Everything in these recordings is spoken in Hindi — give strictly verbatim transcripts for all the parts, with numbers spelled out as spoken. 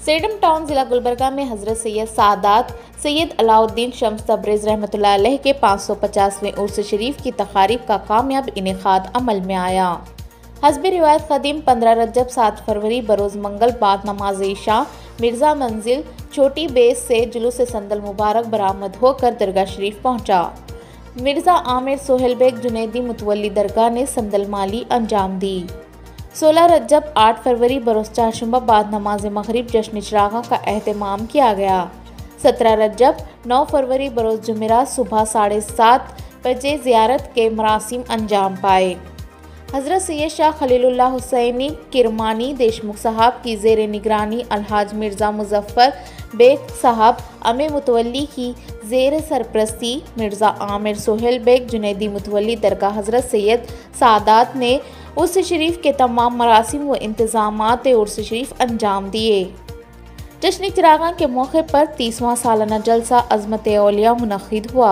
सेडम टाउन जिला गुलबर्गा में हजरत सैयद सादात सैयद अलाउद्दीन शम्स तबरेज़ रहमतुल्लाह अलैह के पाँच सौ पचासवें उर्स शरीफ की तकारीब का कामयाब इनेकाद अमल में आया। हस्ब रिवायत कदीम पंद्रह रजब सात फरवरी बरोज़ मंगल बाद नमाज इशा मिर्ज़ा मंजिल छोटी बेस से जुलूस संदल मुबारक बरामद होकर दरगाह शरीफ पहुंचा। मिर्ज़ा आमिर सोहेल बेग जुनैदी मुतवल्ली दरगाह ने संदल माली अंजाम दी। सोलह रजब आठ फरवरी बरोज़ चारशंबा बाद नमाज मगरिब जश्न चिरागा का एहतमाम किया गया। सत्रह रजब नौ फरवरी बरोज़ जुमेरात सुबह साढ़े सात बजे ज़ियारत के मरासिम अंजाम पाए। हज़रत सैयद शाह खलीलुल्लाह हुसैनी किरमानी देशमुख साहब की ज़ेर निगरानी अलहाज मिर्ज़ा मुजफ्फर बेग साहब अमे मुतवल्ली की ज़ेर सरप्रस्ती मिर्ज़ा आमिर सोहेल बेग जुनैदी मुतवल्ली दरगाह हज़रत सैयद सादात ने उर्स शरीफ के तमाम मरासिम व इंतज़ामात उर्स शरीफ अंजाम दिए। जश्न चिरागा के मौके पर तीसवां सालाना जलसा अज़मत औलिया मुनक़िद हुआ।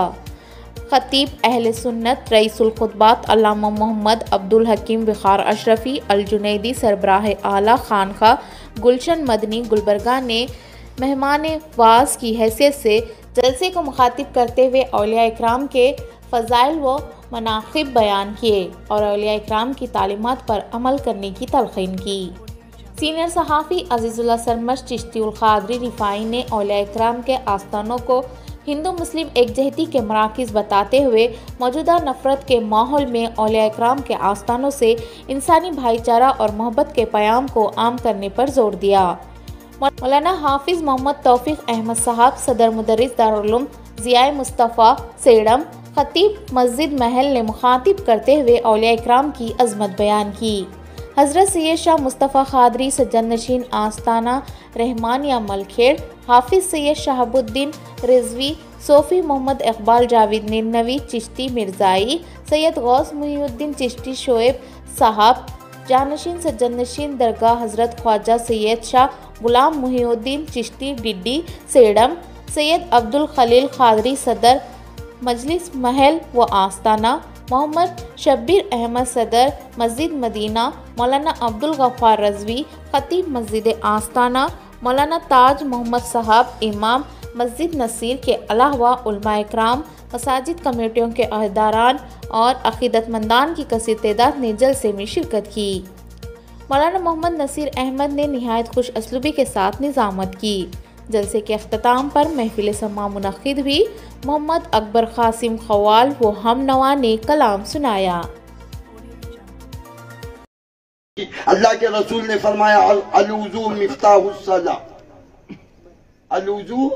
खतीब अहले सुन्नत रईसुल खुतबात अल्लामा मोहम्मद अब्दुल हकीम बिखार अशरफी अल जुनैदी सरबराह आला खानका गुलशन मदनी गुलबर्गा ने मेहमान वाज की हैसियत से जलसे को मुखातिब करते हुए औलिया इकराम के फ़ज़ाइल व मनाक़िब बयान किए और औलिया इकराम की तालीमात पर अमल करने की तलक़ीन की। सीनियर सहाफ़ी अज़ीज़ुल्लाह सरमश चिश्ती उल क़ादरी रिफ़ाई ने औलिया इकराम के आस्थानों को हिंदू मुस्लिम एकजहती के मराकिज़ बताते हुए मौजूदा नफ़रत के माहौल में औलिया इकराम के आस्थानों से इंसानी भाईचारा और मोहब्बत के पैगाम को आम करने पर जोर दिया। मौलाना हाफिज़ मोहम्मद तौफ़ीक़ अहमद साहब सदर मुदर्रिस दारुल उलूम ज़िया मुस्तफ़ा सेडम खतीब मस्जिद महल ने मुखातिब करते हुए औलिया इकराम की अज़मत बयान की। हज़रत सैयद शाह मुस्तफ़ा क़ादरी सज्जन नशीन आस्ताना रहमानिया मलखेड़ हाफिज़ सैयद शहाबुद्दीन रिजवी सोफ़ी मोहम्मद इकबाल जावेद निन्नवी चिश्ती मिर्ज़ाई सैयद गौस मुहीउद्दीन चिश्ती शोएब साहब जानशीन सज्जन नशीन दरगाह हज़रत ख्वाजा सैयद शाह गुलाम मुहीउद्दीन चिश्ती डिड्डी सेडम सैयद अब्दुल खलील क़ादरी सदर मजलिस महल व आस्ताना मोहम्मद शब्बीर अहमद सदर मस्जिद मदीना मौलाना अब्दुल गफ़ार रज़वी खतीब मस्जिद आस्ताना मौलाना ताज मोहम्मद साहब इमाम मस्जिद नसीर के अलावा उलमा इकराम मसाजिद कमेटियों के अहदेदारान और अक़ीदतमंदान की कसीर तादाद ने जलसे में शिरकत की। मौलाना मोहम्मद नसीर अहमद ने निहायत खुश असलूबी के साथ निज़ामत की। जलसे के अख्ताम पर महफिल समा मुनक़िद हुई। मोहम्मद अकबर क़ासिम ख़वाल व हम नवा ने कलाम सुनाया। अल्लाह के रसूल ने फरमाया अलवुज़ू मिफ्ताहुस्सला, अलवुज़ू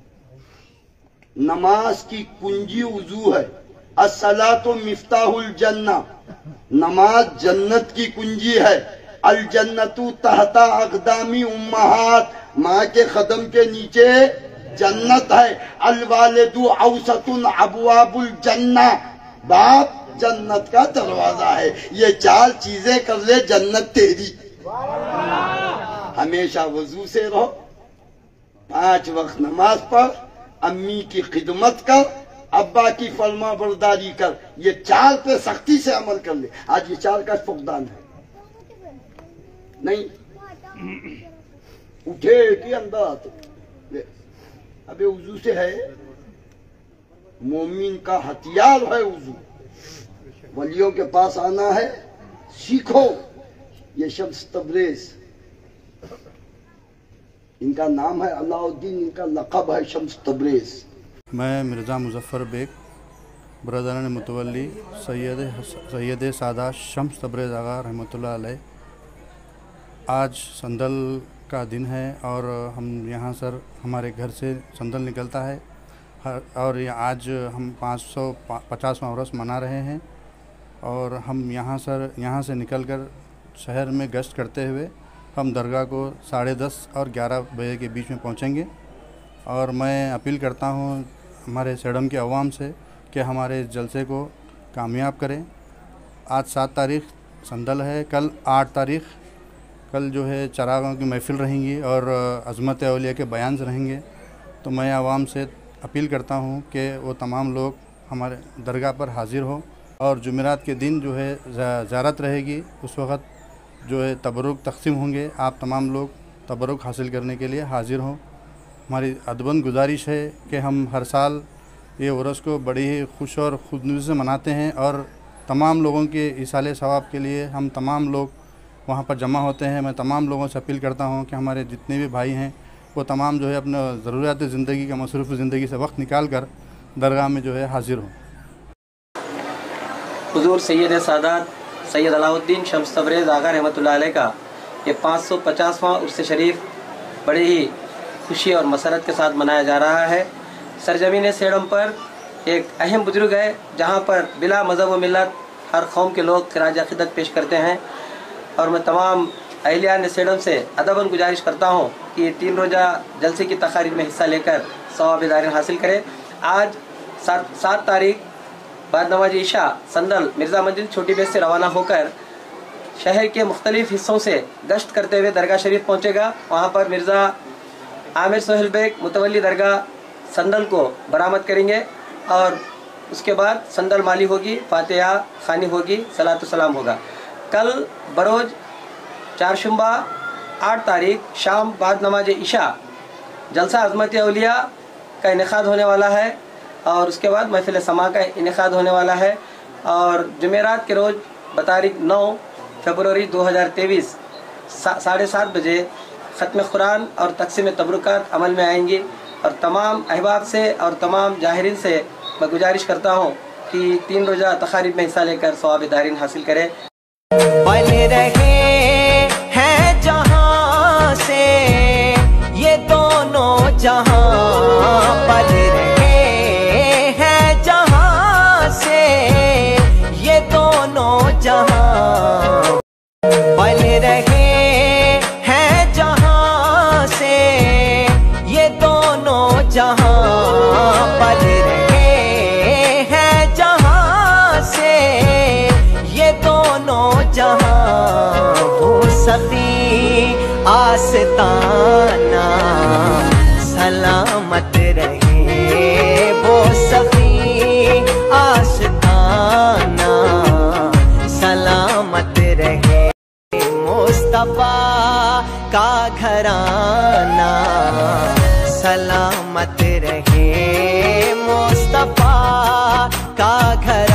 नमाज की कुंजी वुज़ू है। अस्सलातु मिफ्ताहुल जन्ना, नमाज जन्नत की कुंजी है। अल जन्नतु तहता अक़दामी उम्महात, माँ के कदम के नीचे जन्नत है। अल वालिदु औसतुन अबवाबुल जन्ना, बाप जन्नत का दरवाजा है। ये चार चीजें कर ले जन्नत तेरी। हमेशा वजू से रहो, पांच वक्त नमाज पढ़, अम्मी की खिदमत कर, अब्बा की फरमा बरदारी कर। ये चार पे सख्ती से अमल कर ले। आज ये चार का फुकदान है नहीं, उठे कि अंदर आते। अबे वजू से है, मोमिन का हथियार है वजू। वलियों के पास आना है, सीखो। ये शम्स तबरेज़ इनका नाम है, अलाउद्दीन इनका लक़ब है शम्स तबरेज़। मैं मिर्ज़ा मुजफ्फर बेग बरदरान मुतवल्ली सैयद सैयद सादात शम्स तबरेज़ आगा रहमतुल्लाह अलैह। आज संदल का दिन है और हम यहाँ सर हमारे घर से संदल निकलता है और आज हम पाँच सौ पचासवां उर्स मना रहे हैं और हम यहाँ सर यहाँ से निकलकर शहर में गश्त करते हुए हम दरगाह को साढ़े दस और ग्यारह बजे के बीच में पहुँचेंगे। और मैं अपील करता हूँ हमारे सेडम के अवाम से कि हमारे जलसे को कामयाब करें। आज सात तारीख़ संदल है, कल आठ तारीख़ कल जो है चरागाहों की महफ़िल रहेंगी और अज़मत औलिया के बयान रहेंगे। तो मैं आवाम से अपील करता हूँ कि वो तमाम लोग हमारे दरगाह पर हाज़िर हो और जुमेरात के दिन जो है ज़ियारत रहेगी, उस वक़्त जो है तबरुक तक़सीम होंगे। आप तमाम लोग तबरुक हासिल करने के लिए हाजिर हों। हमारी अदबन गुजारिश है कि हम हर साल ये उर्स को बड़ी ही खुश और खुशनुदी से मनाते हैं और तमाम लोगों के इसाले सवाब के लिए हम तमाम लोग वहाँ पर जमा होते हैं। मैं तमाम लोगों से अपील करता हूँ कि हमारे जितने भी भाई हैं वो तमाम जो है अपना ज़रूरियात ज़िंदगी का मसरूफ़ ज़िंदगी से वक्त निकाल कर दरगाह में जो है हाजिर हों। हुज़ूर सैयद सादात सैयद अलाउद्दीन शम्स तबरेज़ आगा रहमतुल्लाह अलैह का ये पाँच सौ पचासवां उर्स शरीफ बड़े ही खुशी और मसरत के साथ मनाया जा रहा है। सरजमीन सेडम पर एक अहम बुजुर्ग है जहाँ पर बिला मज़हब व मिलत हर कौम के लोग खराज अक़ीदत पेश करते हैं और मैं तमाम अहलियान सेडम से अदबन गुजारिश करता हूँ कि तीन रोज़ा जलसे की तक़रीब में हिस्सा लेकर सवाब दारिन हासिल करें। आज सात सात तारीख बाद नमाज ईशा संदल मिर्ज़ा मंजिल छोटी बेस से रवाना होकर शहर के मुख्तलिफ़ हिस्सों से गश्त करते हुए दरगाह शरीफ पहुँचेगा। वहाँ पर मिर्ज़ा आमिर सोहेल बेग मुतवल्ली दरगाह संदल को बरामद करेंगे और उसके बाद संदल माली होगी, फातिहा खानी होगी, सलातो सलाम होगा। कल बरोज चारशुम्बा आठ तारीख शाम बाद नमाज ईशा जलसा अज़मत औलिया का इनेकाद होने वाला है और उसके बाद महफिल समा का इनेकाद होने वाला है और जुमेरात के रोज़ बतारीख नौ फरवरी दो हज़ार तेईस साढ़े सात बजे ख़त्म कुरान और तक़सीम तबरुकात अमल में आएंगी और तमाम अहबाब से और तमाम जाहिरीन से मैं गुजारिश करता हूँ कि तीन रोज़ा तक़रीब में हिस्सा लेकर सवाब दारिन हासिल करें। पल रहे हैं जहाँ से ये दोनों जहाँ, पल रहे हैं जहाँ से ये दोनों जहाँ, पल रहे हैं जहाँ से ये दोनों जहाँ, पल रहे हैं जहाँ से ये दोनों जहाँ। वो सखी आस्ताना सलामत रहे, वो सखी आस्ताना सलामत रहे। मुस्तफा का घराना सलामत रहे, मुस्तफा का घर